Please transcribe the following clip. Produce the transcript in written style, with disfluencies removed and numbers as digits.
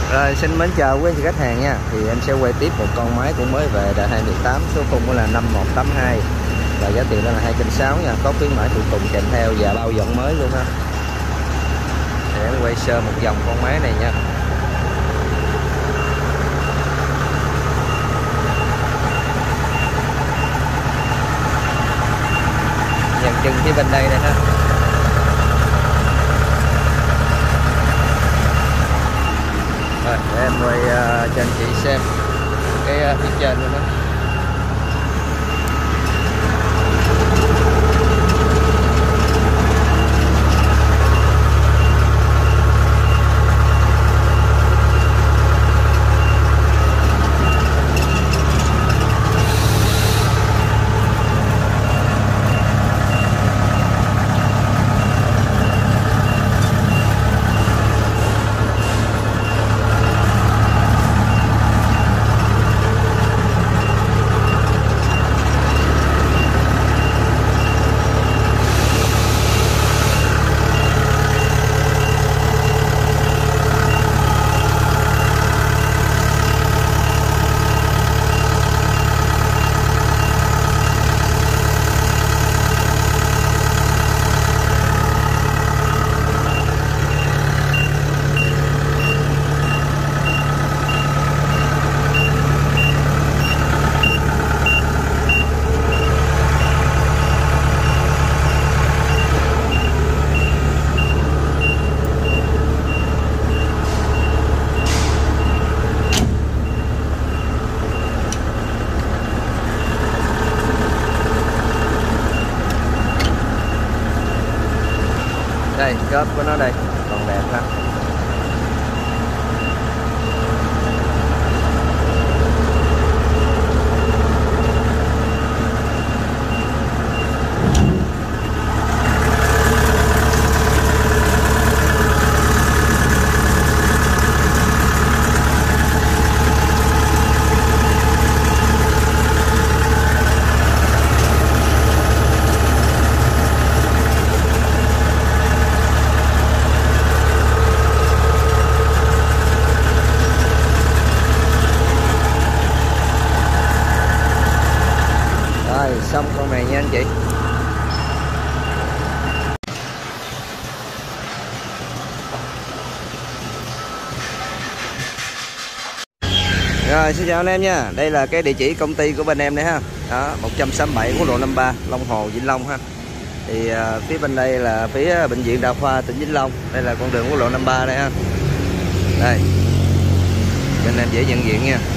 Rồi xin mến chào quý anh chị khách hàng nha. Thì em sẽ quay tiếp một con máy cũng mới về đời 2018, số khung là 5182 và giá tiền đó là 260 nha, có khuyến mãi phụ tùng kèm theo và bao dọn mới luôn ha. Để em quay sơ một vòng con máy này nha. Dàn chân phía bên đây này ha. Rồi, để em quay cho anh chị xem cái phía trên luôn đó. Đây, cốp của nó đây, còn đẹp lắm. Xong con này nha anh chị. Rồi xin chào anh em nha. Đây là cái địa chỉ công ty của bên em đấy ha. Đó, 167 quốc lộ 53 Long Hồ, Vĩnh Long ha. Thì phía bên đây là phía bệnh viện Đa khoa tỉnh Vĩnh Long. Đây là con đường quốc lộ 53 đây ha. Đây. Bên em dễ nhận diện nha.